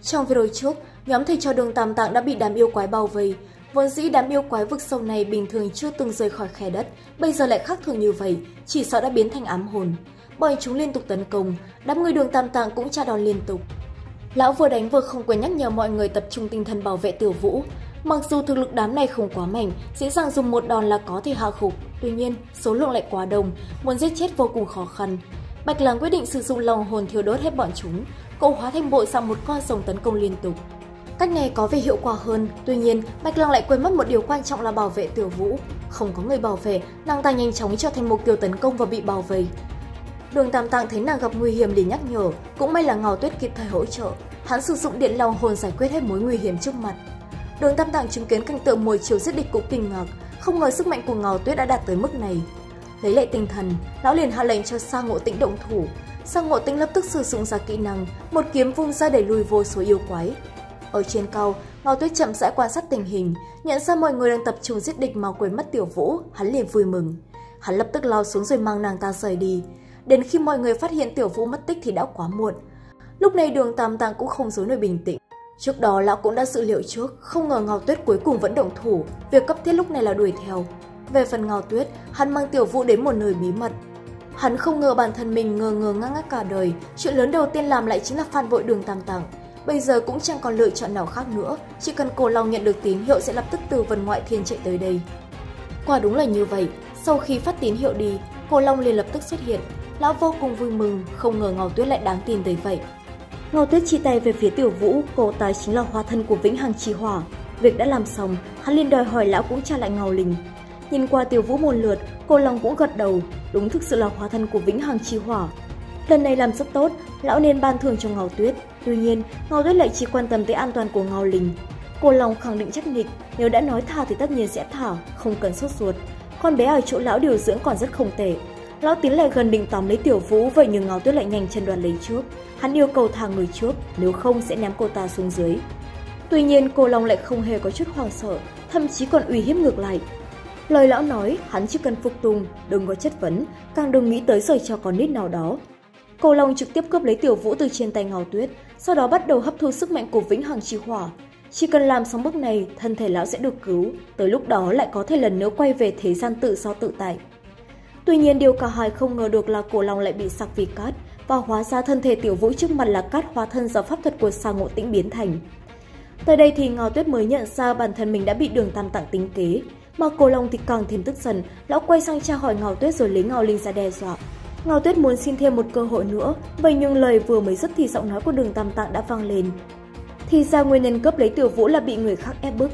Trong video trước, nhóm thầy trò Đường Tam Tạng đã bị đám yêu quái bao vây. Vốn dĩ đám yêu quái vực sâu này bình thường chưa từng rời khỏi khe đất, bây giờ lại khác thường như vậy, chỉ sợ đã biến thành ám hồn. Bọn chúng liên tục tấn công, đám người Đường Tam Tạng cũng tra đòn liên tục. Lão vừa đánh vừa không quên nhắc nhở mọi người tập trung tinh thần bảo vệ Tiểu Vũ. Mặc dù thực lực đám này không quá mạnh, dễ dàng dùng một đòn là có thể hạ gục, tuy nhiên số lượng lại quá đông, muốn giết chết vô cùng khó khăn. Bạch Lang quyết định sử dụng lòng hồn thiêu đốt hết bọn chúng, cậu hóa thành bộ dạng một con rồng tấn công liên tục. Cách này có vẻ hiệu quả hơn, tuy nhiên Bạch Lang lại quên mất một điều quan trọng là bảo vệ Tiểu Vũ. Không có người bảo vệ, nàng ta nhanh chóng trở thành mục tiêu tấn công và bị bao vây. Đường Tam Tạng thấy nàng gặp nguy hiểm liền nhắc nhở, cũng may là Ngao Tuyết kịp thời hỗ trợ, hắn sử dụng điện long hồn giải quyết hết mối nguy hiểm trước mặt. Đường Tam Tạng chứng kiến cảnh tượng mồi chiều giết địch cũng kinh ngạc, không ngờ sức mạnh của Ngao Tuyết đã đạt tới mức này. Lấy lại tinh thần, lão liền hạ lệnh cho Sa Ngộ Tĩnh động thủ. Sa Ngộ Tĩnh lập tức sử dụng ra kỹ năng, một kiếm vung ra đẩy lùi vô số yêu quái. Ở trên cao, Ngao Tuyết chậm rãi quan sát tình hình, nhận ra mọi người đang tập trung giết địch mà quên mất Tiểu Vũ, hắn liền vui mừng. Hắn lập tức lao xuống rồi mang nàng ta rời đi. Đến khi mọi người phát hiện Tiểu Vũ mất tích thì đã quá muộn. Lúc này Đường Tam Tạng cũng không giấu nổi bình tĩnh. Trước đó lão cũng đã dự liệu trước, không ngờ Ngao Tuyết cuối cùng vẫn động thủ, việc cấp thiết lúc này là đuổi theo. Về phần Ngao Tuyết, hắn mang Tiểu Vũ đến một nơi bí mật. Hắn không ngờ bản thân mình ngơ ngác cả đời, chuyện lớn đầu tiên làm lại chính là phản bội Đường Tam Tạng. Bây giờ cũng chẳng còn lựa chọn nào khác nữa, chỉ cần Cổ Long nhận được tín hiệu sẽ lập tức từ Vân Ngoại Thiên chạy tới đây. Quả đúng là như vậy, sau khi phát tín hiệu đi, Cổ Long liền lập tức xuất hiện. Lão vô cùng vui mừng, không ngờ Ngao Tuyết lại đáng tin tới vậy. Ngao Tuyết chỉ tay về phía Tiểu Vũ, cô ta chính là hóa thân của Vĩnh Hằng Chi Hỏa. Việc đã làm xong, hắn liền đòi hỏi lão cũng trả lại Ngao Linh. Nhìn qua Tiểu Vũ một lượt, Cổ Long cũng gật đầu, đúng thực sự là hóa thân của Vĩnh Hằng Chi Hỏa. Lần này làm rất tốt, lão nên ban thưởng cho Ngao Tuyết. Tuy nhiên, Ngao Tuyết lại chỉ quan tâm tới an toàn của Ngao Linh. Cổ Long khẳng định chắc nịch, nếu đã nói thả thì tất nhiên sẽ thả, không cần sốt ruột. Con bé ở chỗ lão điều dưỡng còn rất không tệ. Lão tiến lại gần định tóm lấy Tiểu Vũ, vậy nhưng Ngao Tuyết lại nhanh chân đoạt lấy trước. Hắn yêu cầu thả người trước, nếu không sẽ ném cô ta xuống dưới. Tuy nhiên, Cổ Long lại không hề có chút hoảng sợ, thậm chí còn uy hiếp ngược lại. Lời lão nói, hắn chỉ cần phục tùng, đừng có chất vấn, càng đừng nghĩ tới giày cho con nít nào đó. Cổ Long trực tiếp cướp lấy Tiểu Vũ từ trên tay Ngao Tuyết, sau đó bắt đầu hấp thu sức mạnh của Vĩnh Hằng Chi Hỏa. Chỉ cần làm xong bước này, thân thể lão sẽ được cứu, tới lúc đó lại có thể lần nữa quay về thế gian tự do tự tại. Tuy nhiên điều cả hai không ngờ được là Cổ Long lại bị sặc vì cát, và hóa ra thân thể Tiểu Vũ trước mặt là cát hóa thân do pháp thuật của Sa Ngộ Tĩnh biến thành. Tới đây thì Ngao Tuyết mới nhận ra bản thân mình đã bị Đường Tam Tạng tính kế, mà Cổ Long thì càng thêm tức giận, lão quay sang tra hỏi Ngao Tuyết rồi lấy Ngao Linh ra đe dọa. Ngao Tuyết muốn xin thêm một cơ hội nữa, vậy nhưng lời vừa mới dứt thì giọng nói của Đường Tam Tạng đã vang lên. Thì ra nguyên nhân cướp lấy Tiểu Vũ là bị người khác ép bức.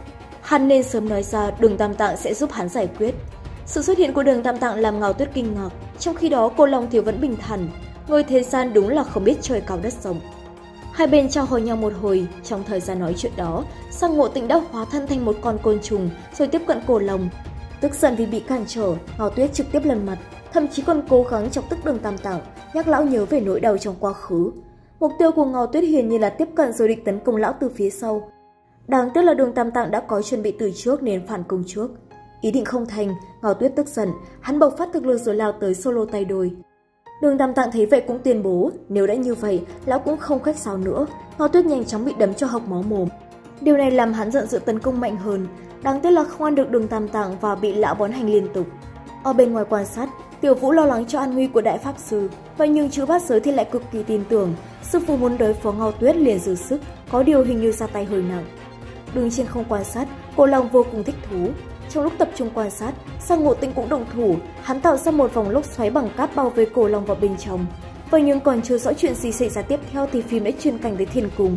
Hắn nên sớm nói ra, Đường Tam Tạng sẽ giúp hắn giải quyết. Sự xuất hiện của Đường Tam Tạng làm Ngao Tuyết kinh ngạc, trong khi đó Cổ Long thì vẫn bình thản. Người thế gian đúng là không biết trời cao đất rộng. Hai bên trao hỏi nhau một hồi, trong thời gian nói chuyện đó, Sa Ngộ Tĩnh đã hóa thân thành một con côn trùng rồi tiếp cận Cổ Long. Tức giận vì bị cản trở, Ngao Tuyết trực tiếp lần mặt, thậm chí còn cố gắng chọc tức Đường Tam Tạng, nhắc lão nhớ về nỗi đau trong quá khứ. Mục tiêu của Ngao Tuyết hiển nhiên là tiếp cận rồi định tấn công lão từ phía sau. Đáng tiếc là Đường Tam Tạng đã có chuẩn bị từ trước nên phản công trước. Ý định không thành, Ngao Tuyết tức giận, hắn bộc phát thực lực rồi lao tới solo tay đôi. Đường Tam Tạng thấy vậy cũng tuyên bố, nếu đã như vậy, lão cũng không khách sáo nữa. Ngao Tuyết nhanh chóng bị đấm cho hộc máu mồm. Điều này làm hắn giận dữ tấn công mạnh hơn. Đáng tiếc là không ăn được Đường Tam Tạng và bị lão bón hành liên tục. Ở bên ngoài quan sát, Tiểu Vũ lo lắng cho an nguy của Đại Pháp Sư, vậy nhưng Chư Bát Giới thì lại cực kỳ tin tưởng. Sư phụ muốn đối phó Ngao Tuyết liền dư sức, có điều hình như ra tay hơi nặng. Đứng trên không quan sát, Cổ Long vô cùng thích thú. Trong lúc tập trung quan sát, Sa Ngộ Tĩnh cũng động thủ, hắn tạo ra một vòng lốc xoáy bằng cát bao vây Cổ Long vào bên trong. Vậy nhưng còn chưa rõ chuyện gì xảy ra tiếp theo thì phim đã chuyển cảnh tới Thiên Cung.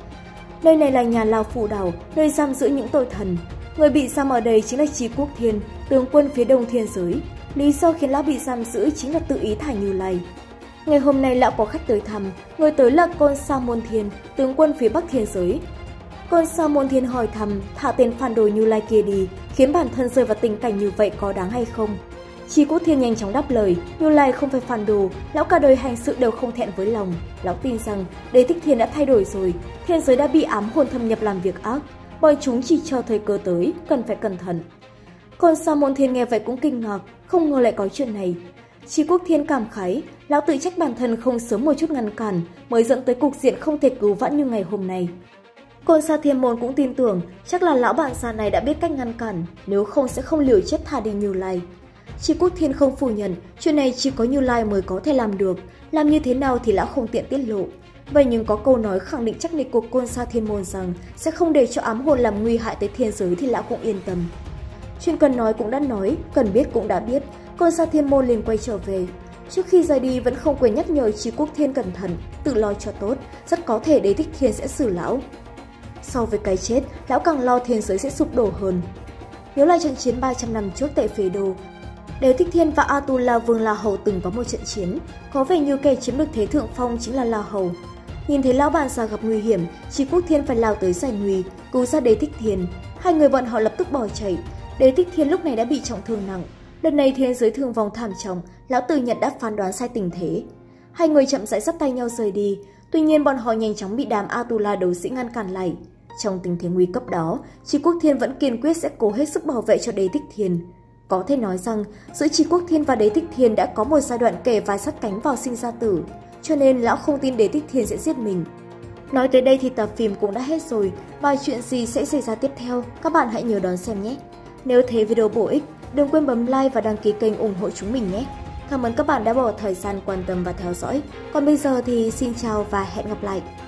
Nơi này là nhà lao Phù Đảo, nơi giam giữ những tội thần. Người bị giam ở đây chính là Chí Quốc Thiên, tướng quân phía đông thiên giới. Lý do khiến lão bị giam giữ chính là tự ý thả Như Lai. Ngày hôm nay lão có khách tới thăm, người tới là Côn Sa Môn Thiên, tướng quân phía bắc thiên giới. Côn Sa Môn Thiên hỏi thăm thả tên phản đồ Như Lai kia đi, khiến bản thân rơi vào tình cảnh như vậy có đáng hay không? Chí Quốc Thiên nhanh chóng đáp lời, Như Lai không phải phản đồ, lão cả đời hành sự đều không thẹn với lòng. Lão tin rằng Đế Thích Thiên đã thay đổi rồi, thiên giới đã bị ám hồn thâm nhập làm việc ác, bọn chúng chỉ chờ thời cơ tới, cần phải cẩn thận. Côn Sa Môn Thiên nghe vậy cũng kinh ngạc, không ngờ lại có chuyện này. Tri Quốc Thiên cảm khái, lão tự trách bản thân không sớm một chút ngăn cản mới dẫn tới cục diện không thể cứu vãn như ngày hôm nay. Côn Sa Thiên Môn cũng tin tưởng chắc là lão bạn già này đã biết cách ngăn cản, nếu không sẽ không liều chết thả đi Như Lai. Tri Quốc Thiên không phủ nhận, chuyện này chỉ có Như Lai mới có thể làm được, làm như thế nào thì lão không tiện tiết lộ. Vậy nhưng có câu nói khẳng định chắc nịch của Côn Sa Thiên Môn rằng sẽ không để cho ám hồn làm nguy hại tới thiên giới thì lão cũng yên tâm. Chuyện cần nói cũng đã nói, cần biết cũng đã biết, Côn Sa Thiên Môn liền quay trở về. Trước khi rời đi vẫn không quên nhắc nhở Tri Quốc Thiên cẩn thận, tự lo cho tốt, rất có thể Đế Thích Thiên sẽ xử lão. So với cái chết, lão càng lo thiên giới sẽ sụp đổ hơn. Nhớ lại trận chiến 300 năm trước tại Phế Đô, Đế Thích Thiên và Atula Vương La Hầu từng có một trận chiến, có vẻ như kẻ chiếm được thế thượng phong chính là La Hầu. Nhìn thấy lão bạn già gặp nguy hiểm, Tri Quốc Thiên phải lao tới giải nguy, cứu ra Đế Thích Thiên. Hai người bọn họ lập tức bỏ chạy. Đế Thích Thiên lúc này đã bị trọng thương nặng. Lần này thiên giới thương vong thảm trọng, lão tự nhận đã phán đoán sai tình thế. Hai người chậm rãi dắt tay nhau rời đi, tuy nhiên bọn họ nhanh chóng bị đám Atula đấu sĩ ngăn cản lại. Trong tình thế nguy cấp đó, Tri Quốc Thiên vẫn kiên quyết sẽ cố hết sức bảo vệ cho Đế Thích Thiên. Có thể nói rằng, giữa Tri Quốc Thiên và Đế Thích Thiên đã có một giai đoạn kề vai sát cánh vào sinh ra tử, cho nên lão không tin Đế Thích Thiên sẽ giết mình. Nói tới đây thì tập phim cũng đã hết rồi, và chuyện gì sẽ xảy ra tiếp theo, các bạn hãy nhớ đón xem nhé. Nếu thấy video bổ ích, đừng quên bấm like và đăng ký kênh ủng hộ chúng mình nhé. Cảm ơn các bạn đã bỏ thời gian quan tâm và theo dõi. Còn bây giờ thì xin chào và hẹn gặp lại.